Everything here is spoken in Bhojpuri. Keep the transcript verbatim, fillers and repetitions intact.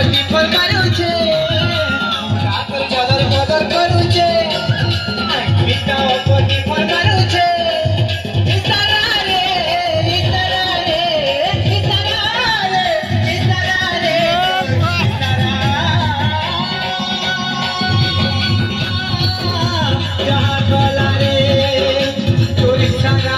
पति पर मारू छे रात बदल बदल करू छे अंकिता पति पर मारू छे इशारा रे इशारा रे इशारा रे इशारा रे इशारा जहां गला रे तो इशारा